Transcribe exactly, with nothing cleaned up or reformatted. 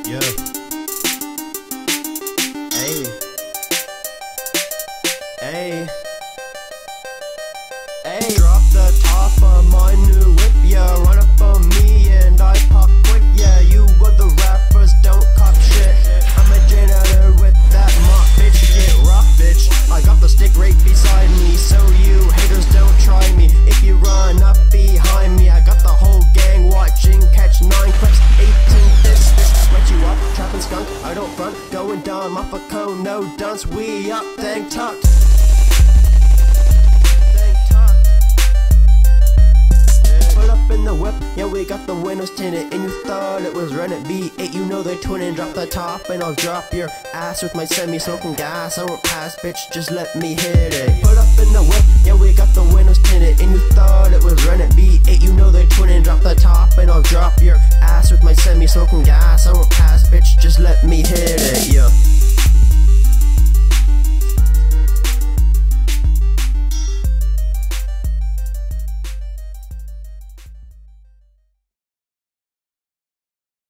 Yeah. Hey. Hey. Hey. Drop the top of my new whip, yeah. Run up on me and I pop quick, yeah. You other rappers don't cop shit. I'm a janitor with that mop, bitch. Get rock, bitch. I got the stick right beside me, so you haters don't try me. If you run up behind me, I got the whole gang watching. Catch nine clips, eighteen this, this. Sweat you up, trapping skunk. I don't front, going dumb off a cone, no dunce. We up, dang tucked. In the whip, yeah, we got the windows tinted, and you thought it was Rennet V eight. You know they're twinning. Drop the top and I'll drop your ass with my semi-smoking gas. I won't pass, bitch, just let me hit it. Put up in the whip, yeah, we got the windows tinted, and you thought it was Rennet V eight. You know they're twinning. Drop the top and I'll drop your ass with my semi-smoking gas. I won't pass, bitch, just let me hit it, yeah.